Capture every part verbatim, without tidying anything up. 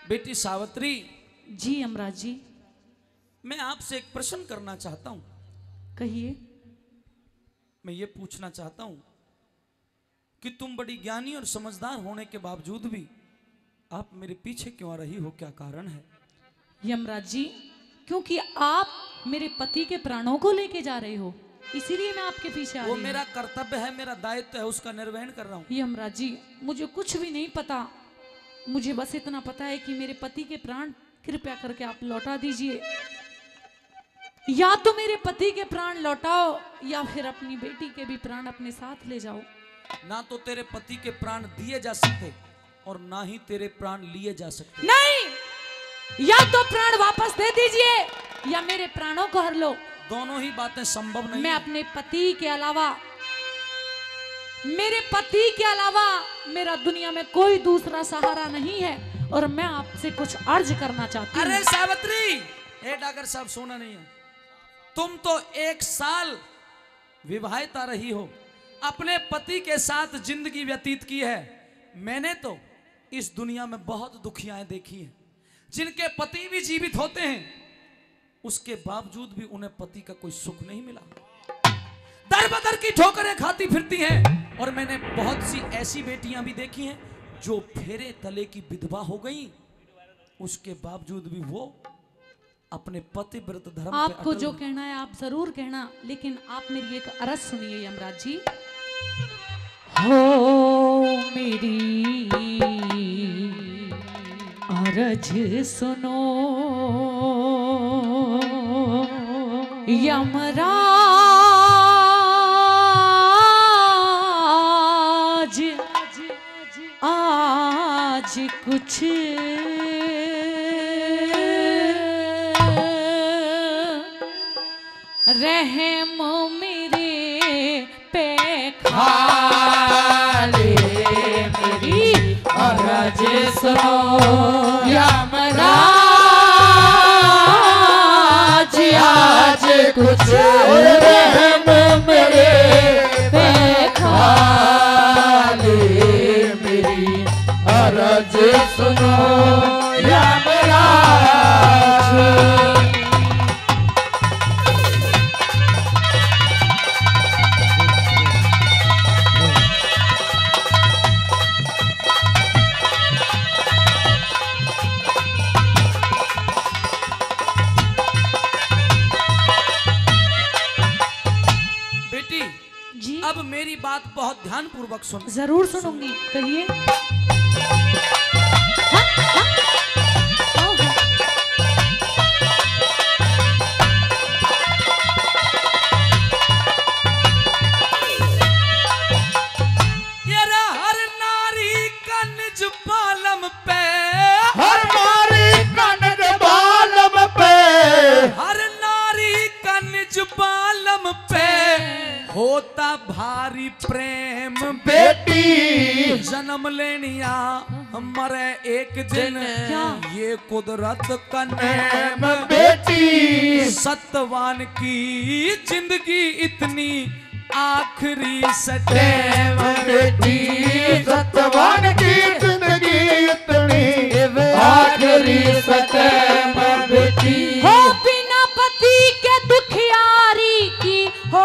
बेटी सावित्री। जी यमराज जी। मैं आपसे एक प्रश्न करना चाहता हूं। कहिए। मैं ये पूछना चाहता हूं कि तुम बड़ी ज्ञानी और समझदार होने के बावजूद भी आप मेरे पीछे क्यों आ रही हो, क्या कारण है? यमराज जी, क्योंकि आप मेरे पति के प्राणों को लेके जा रहे हो, इसीलिए मैं आपके पीछे आ रही वो हूँ। मेरा कर्तव्य है, मेरा दायित्व है, उसका निर्वहन कर रहा हूँ। यमराज जी, मुझे कुछ भी नहीं पता, मुझे बस इतना पता है कि मेरे पति के प्राण कृपया करके आप लौटा दीजिए। या तो मेरे पति के प्राण लौटाओ या फिर अपनी बेटी के भी प्राण अपने साथ ले जाओ। ना तो तेरे पति के प्राण दिए जा सकते और ना ही तेरे प्राण लिए जा सकते। नहीं, या तो प्राण वापस दे दीजिए या मेरे प्राणों को हर लो। दोनों ही बातें संभव नहीं। मैं अपने पति के अलावा मेरे पति के अलावा मेरा दुनिया में कोई दूसरा सहारा नहीं है और मैं आपसे कुछ अर्ज करना चाहती हूँ। अरे सावित्री, ए डॉक्टर साहब सोना नहीं है। तुम तो एक साल विवाहिता रही हो, अपने पति के साथ जिंदगी व्यतीत की है। मैंने तो इस दुनिया में बहुत दुखियाएं देखी हैं, जिनके पति भी जीवित होते हैं, उसके बावजूद भी उन्हें पति का कोई सुख नहीं मिला, दर बदर की ठोकरें खाती फिरती हैं। और मैंने बहुत सी ऐसी बेटियां भी देखी हैं जो फेरे तले की विधवा हो गई, उसके बावजूद भी वो अपने पतिव्रत धर्म आपको पे जो कहना है आप जरूर कहना, लेकिन आप मेरी एक अरज सुनिए यमराज जी। हो मेरी अरज सुनो यमराज, आज कुछ रहम मेरे पे खाले, मेरी अरज सुनो यमराज, आज कुछ रहम मेरे पे खाले, मेरी अरज सुनो यमराज। अब मेरी बात बहुत ध्यान पूर्वक सुन। जरूर सुनूंगी, कहिए। हर नारी का निज बालम पे, हर नारी का निज बालम पे, हर नारी का निज बालम पे होता भारी प्रेम बेटी, जन्म लेनिया मरे एक दिन, ये कुदरत का नेम बेटी, सत्यवान की जिंदगी इतनी आखिरी सटेम बेटी, सत्यवान की जिंदगी इतनी आखिरी सटेम बेटी। हो बिना पति के दुखियारी की, हो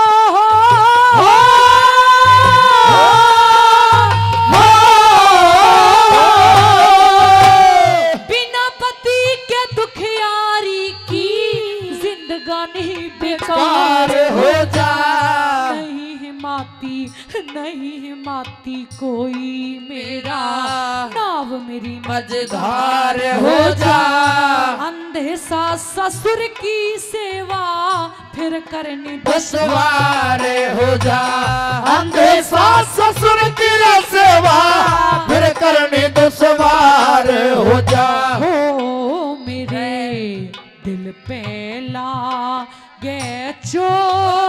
बिना पति के दुखियारी की जिंदगानी बेकार हो जा। नहीं हिमाती, नहीं हिमाती कोई मेरा, नाव मेरी मझधार हो जा। अंधे सास ससुर की सेवा फिर करनी दुश्वार हो जा। अंधे सास ससुर की सेवा फिर करनी दुश्वार हो जा। हो मेरे दिल पे लागे चोट,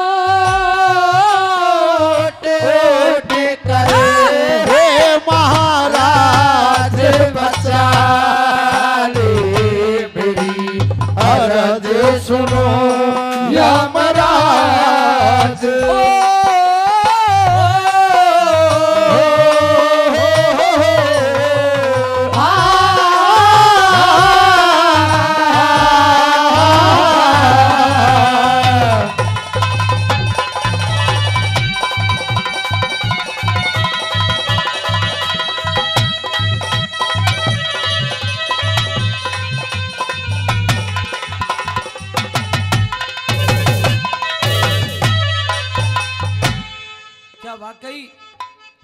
ओट करे हे महाराज बचा ले, मेरी अरज सुनो यमराज। आ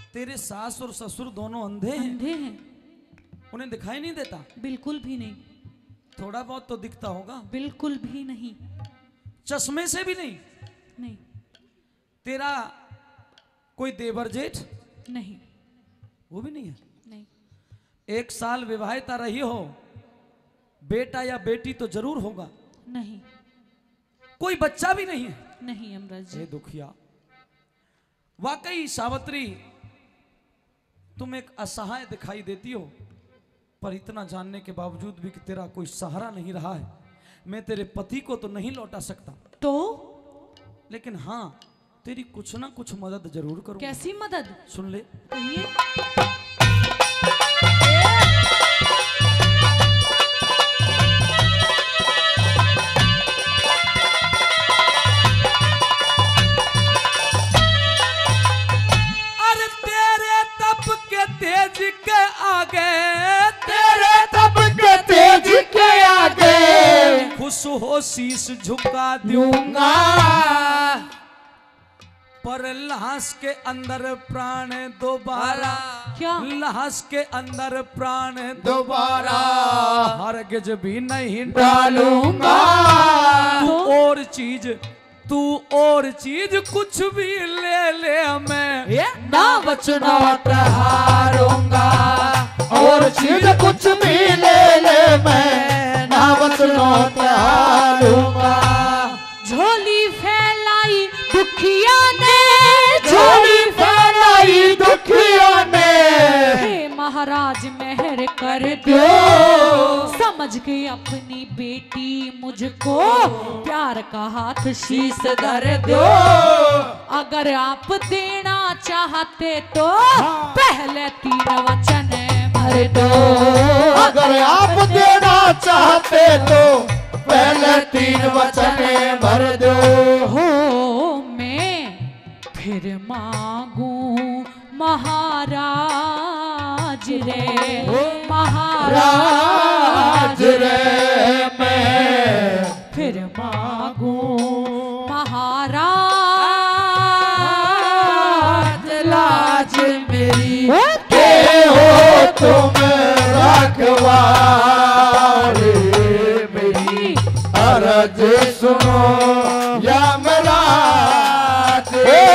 तेरे सास और ससुर दोनों अंधे हैं, अंधे हैं, उन्हें दिखाई नहीं देता? बिल्कुल भी नहीं, थोड़ा बहुत तो दिखता होगा। बिल्कुल भी नहीं, चश्मे से भी नहीं? नहीं, तेरा कोई देवर जेठ? नहीं, वो भी नहीं है। नहीं, एक साल विवाहिता रही हो, बेटा या बेटी तो जरूर होगा। नहीं, कोई बच्चा भी नहीं है? नहीं यमराज ये जी, दुखिया। वाकई सावित्री, तुम एक असहाय दिखाई देती हो, पर इतना जानने के बावजूद भी कि तेरा कोई सहारा नहीं रहा है, मैं तेरे पति को तो नहीं लौटा सकता, तो लेकिन हाँ तेरी कुछ ना कुछ मदद जरूर करूंगा। कैसी मदद? सुन ले। कहिए। अरे तेरे तप के तेज के आगे, तेरे तप के तेज के आगे खुश हो शीश झुका दूंगा, पर लाश के अंदर प्राण दोबारा, क्या? लाश के अंदर प्राण दोबारा हरगिज भी नहीं डालूंगा। तू और चीज, तू और चीज कुछ भी ले ले, मैं ना बचना हारूंगा, और चीज कुछ भी ले ले मैं ना बचना हारूंगा। झोली फैलाई दुखिया ने, झोली फैलाई दुखिया ने, हे महाराज मेहर कर दो, समझ के अपनी बेटी मुझको प्यार का हाथ शीश धर दो। अगर आप देना चाहते तो पहले तीन वचन भर दो, अगर आप देना चाहते तो पहले तीन वचन भर दो। हो मैं फिर मांगू महाराज रे, महाराज राज रे मैं फिर मांगू महाराज, लाज मेरी के हो तुम रखवारे, मेरी अर्ज सुनो यमराज।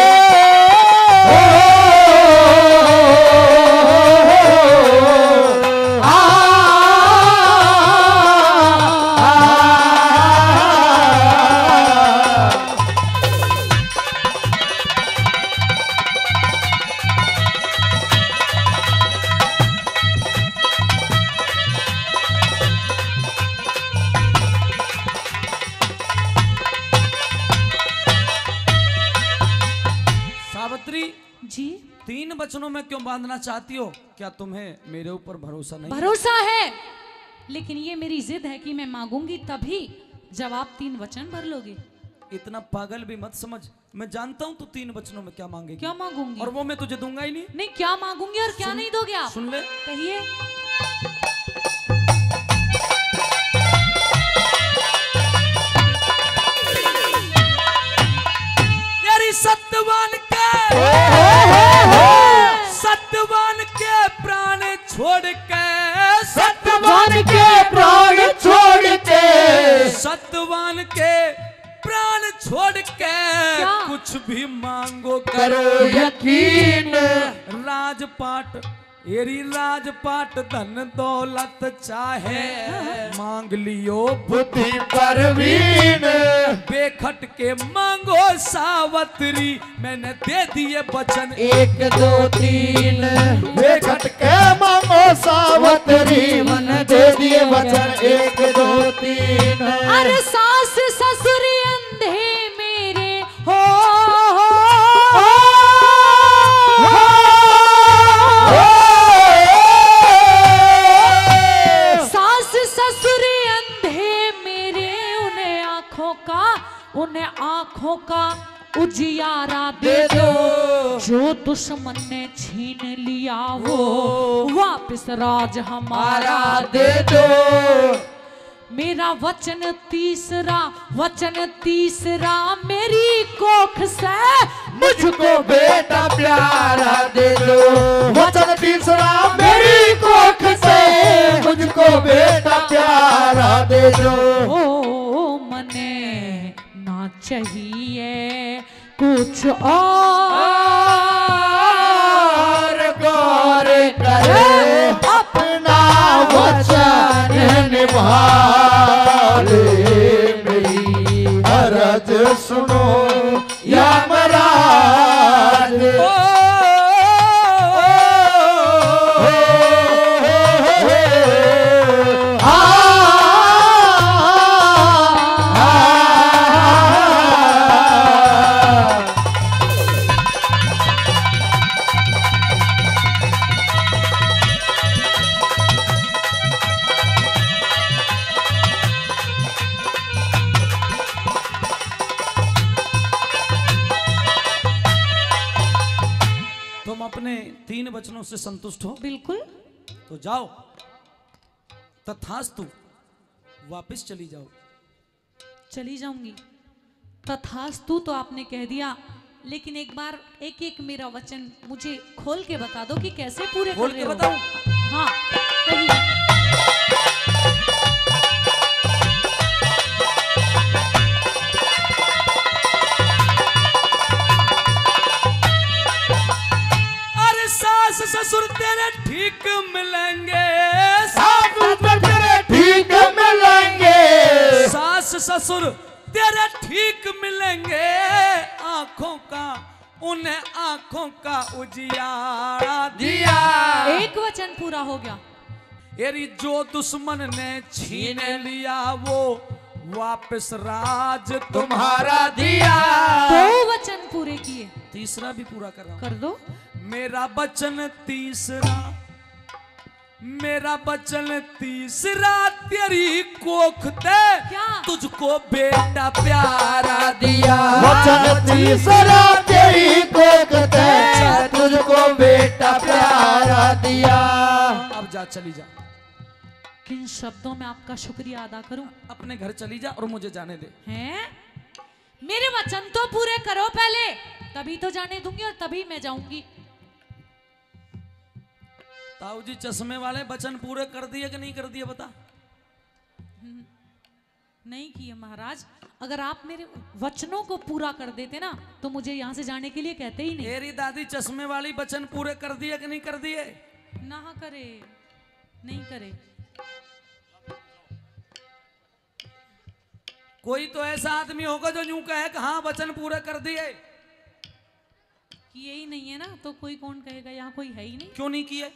सावित्री, जी तीन वचनों में क्यों बांधना चाहती हो? क्या तुम्हें मेरे ऊपर भरोसा नहीं? भरोसा है, लेकिन ये मेरी जिद है कि मैं मांगूंगी तभी जब आप तीन वचन भर लोगे। इतना पागल भी मत समझ, मैं जानता हूँ तू तीन वचनों में क्या मांगेगी। क्या मांगूंगी? और वो मैं तुझे दूंगा ही नहीं। नहीं, क्या मांगूंगी और क्या नहीं दोगे आप? सुन ले। कहिए। तेरी सत्यवान के, सत्यवान के प्राण छोड़ के, सत्यवान के प्राण छोड़ के, सत्यवान के प्राण छोड़ के क्या? कुछ भी मांगो करो यकीन, राजपाट एरी राजपाट धन दौलत चाहे मांग लियो बुद्धि परवीन, बेखट के मांगो सावत्री, मैंने दे दिए वचन एक दो तीन, बेखट के मांगो सावत्री, मन दे दिए वचन एक दो तीन। अरे सास ससुर अंधे मेरे हो, सास ससुर अंधे मेरे, उन्हें आंखों का उन्हें आंखों का उजियारा दे दो, जो दुश्मन ने छीन लिया वो वापस राज हमारा मारा दे दो, मेरा वचन तीसरा, वचन तीसरा मेरी कोख से मुझको बेटा प्यारा दे दो। वचन तीसरा मेरी कोख से मुझको बेटा प्यारा दे दो। ओ मने ना चाहिए कुछ और गौर करे अपना वचन निभा ले। मेरी अरज सुनो यमराज। अपने तीन वचनों से संतुष्ट हो? बिल्कुल। तो जाओ, तथास्तु, वापस चली जाओ। चली जाऊंगी। तथास्तु तो आपने कह दिया, लेकिन एक बार एक एक मेरा वचन मुझे खोल के बता दो कि कैसे पूरे खोल कर रहे के हो। बताऊं? हाँ कहिए। ससुर तेरे ठीक मिलेंगे, सास ससुर तेरे ठीक मिलेंगे, सास ससुर तेरे ठीक मिलेंगे। आंखों का उन्हें आंखों का उजियारा दिया। एक वचन पूरा हो गया। एरी जो दुश्मन ने छीन लिया वो वापस राज तुम्हारा दिया। दो वचन पूरे किए, तीसरा भी पूरा कर रहा हूं। कर दो। मेरा वचन तीसरा, मेरा वचन तीसरा तेरी कोख ते तुझको बेटा प्यारा दिया। वचन तीसरा तेरी कोख ते तुझको बेटा प्यारा दिया। अब जा, चली जा। किन शब्दों में आपका शुक्रिया अदा करूं? अपने घर चली जा और मुझे जाने दे। हैं? मेरे वचन तो पूरे करो पहले, तभी तो जाने दूंगी और तभी मैं जाऊंगी। ताऊ जी चश्मे वाले वचन पूरे कर दिए कि नहीं कर दिए बता? नहीं किए महाराज। अगर आप मेरे वचनों को पूरा कर देते ना तो मुझे यहाँ से जाने के लिए कहते ही नहीं। तेरी दादी चश्मे वाली वचन पूरे कर दिए कि नहीं कर दिए? ना करे, नहीं करे। कोई तो ऐसा आदमी होगा जो यूं कहे कि हाँ वचन पूरे कर दिए। किए ही नहीं है ना तो कोई कौन कहेगा? यहाँ कोई है ही नहीं। क्यों नहीं किए?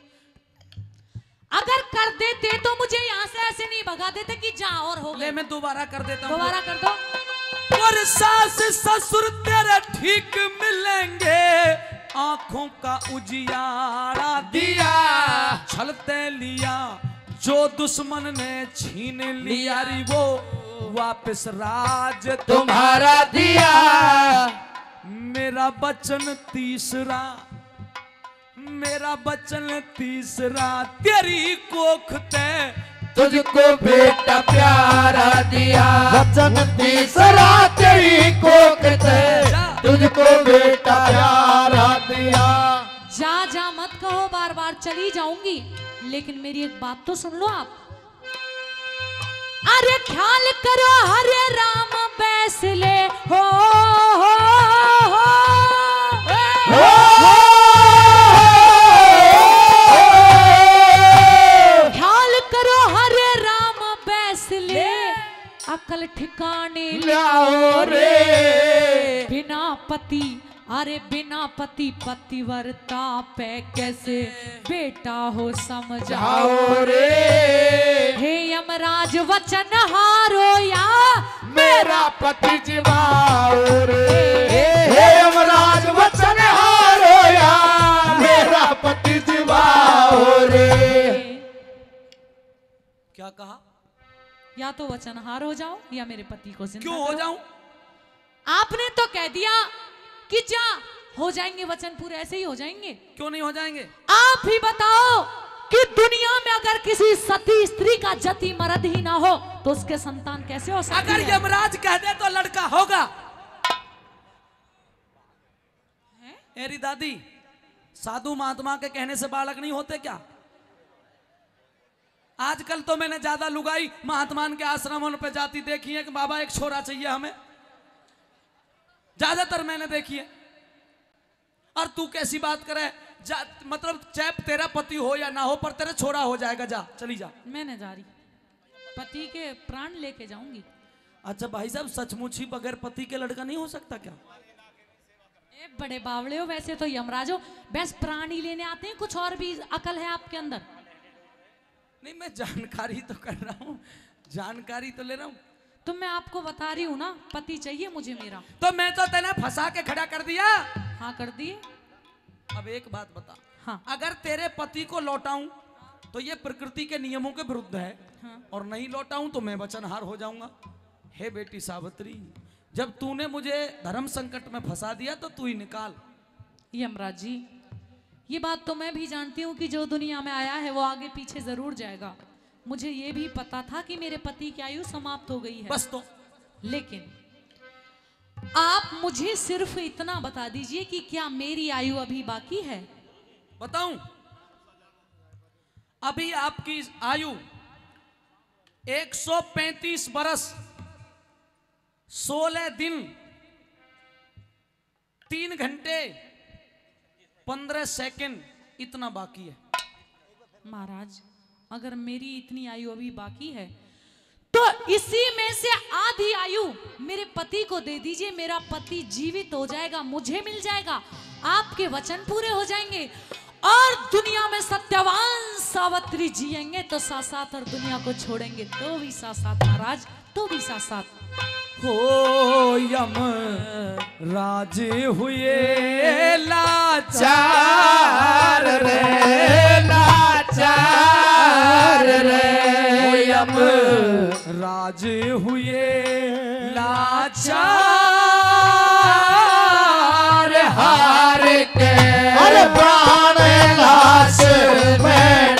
अगर कर देते तो मुझे यहाँ से ऐसे नहीं भगा देते कि जा और हो गए। ले मैं दोबारा कर देता हूँ। दोबारा कर दो। और सास ससुर तेरे ठीक मिलेंगे, आंखों का उजियारा दिया। छलते लिया जो दुश्मन ने छीन लिया री वो वापस राज तुम्हारा दिया। मेरा वचन तीसरा, मेरा वचन तीसरा तेरी कोख ते तुझको बेटा प्यारा दिया। वचन तीसरा तेरी कोख ते तुझको बेटा प्यारा दिया। जा जा मत कहो, बार बार चली जाऊंगी, लेकिन मेरी एक बात तो सुन लो आप। अरे ख्याल करो हरे राम बैसले हो, हो, हो, हो, ख्याल करो हरे राम बैसले अकल ठिकाने लाओ रे। बिना पति, अरे बिना पति पतिव्रता पे कैसे बेटा हो समझाओ रे। हे यमराज वचन हारो या मेरा पति जीवाओ रे। हे यमराज वचन हारो या मेरा पति जीवाओ रे। क्या कहा? या तो वचन हार हो जाओ या मेरे पति को जिंदा क्यों हो करो। जाऊं? आपने तो कह दिया कि जा हो जाएंगे वचन पूरे, ऐसे ही हो जाएंगे। क्यों नहीं हो जाएंगे? आप ही बताओ कि दुनिया में अगर किसी सती स्त्री का जति मर्द ही ना हो तो उसके संतान कैसे हो सकती अगर है? यमराज कह दे तो लड़का होगा। मेरी दादी, साधु महात्मा के कहने से बालक नहीं होते क्या? आजकल तो मैंने ज्यादा लुगाई महात्मान के आश्रमों पे जाती देखी है कि बाबा एक छोरा चाहिए हमें, ज्यादातर मैंने देखी है। और तू कैसी बात करे, मतलब चाहे तेरा पति हो या ना हो पर तेरा छोरा हो जाएगा, जा चली जा। मैं नहीं जा रही, पति के प्राण लेके जाऊंगी। अच्छा भाई साहब, सचमुच ही बगैर पति के लड़का नहीं हो सकता क्या? ए बड़े बावड़े हो, वैसे तो यमराज हो, बस प्राण ही लेने आते हैं, कुछ और भी अकल है आपके अंदर? नहीं, मैं जानकारी तो कर रहा हूँ, जानकारी तो ले रहा हूँ। तो मैं आपको बता रही हूँ ना, पति चाहिए मुझे मेरा। तो मैं तो तेने फंसा के खड़ा कर दिया। हाँ कर दिए। अब एक बात बता, हाँ। अगर तेरे पति को लौटाऊं तो ये प्रकृति के नियमों के विरुद्ध है। हाँ। और नहीं लौटाऊं तो मैं वचनहार हो जाऊंगा। हे बेटी सावित्री, जब तूने मुझे धर्म संकट में फंसा दिया तो तू ही निकाल। यमराज जी, ये बात तो मैं भी जानती हूँ कि जो दुनिया में आया है वो आगे पीछे जरूर जाएगा। मुझे ये भी पता था कि मेरे पति की आयु समाप्त हो गई है। बस तो, लेकिन आप मुझे सिर्फ इतना बता दीजिए कि क्या मेरी आयु अभी बाकी है? बताऊं? अभी आपकी आयु एक सौ पैंतीस बरस सोलह दिन तीन घंटे पंद्रह सेकंड इतना बाकी है। महाराज, अगर मेरी इतनी आयु अभी बाकी है तो इसी में से आधी आयु मेरे पति को दे दीजिए। मेरा पति जीवित हो जाएगा, मुझे मिल जाएगा, आपके वचन पूरे हो जाएंगे और दुनिया में सत्यवान सावित्री जिएंगे तो साथ साथ, और दुनिया को छोड़ेंगे तो भी साथ साथ। महाराज, तो भी साथ साथ। हो यम राज हुए लाचार रे, लाचार रे, हो यम राज हुए लाचार, हार के अरे प्राण लाश में